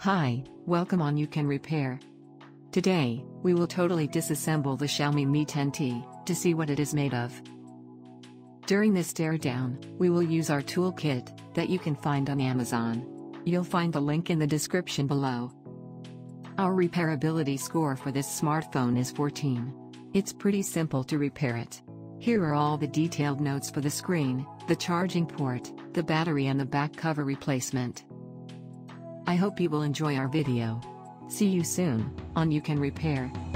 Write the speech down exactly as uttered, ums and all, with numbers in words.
Hi, welcome on You Can Repair. Today, we will totally disassemble the Xiaomi Mi ten T, to see what it is made of. During this teardown, we will use our toolkit, that you can find on Amazon. You'll find the link in the description below. Our repairability score for this smartphone is fourteen. It's pretty simple to repair it. Here are all the detailed notes for the screen, the charging port, the battery and the back cover replacement. I hope you will enjoy our video. See you soon, on You Can Repair.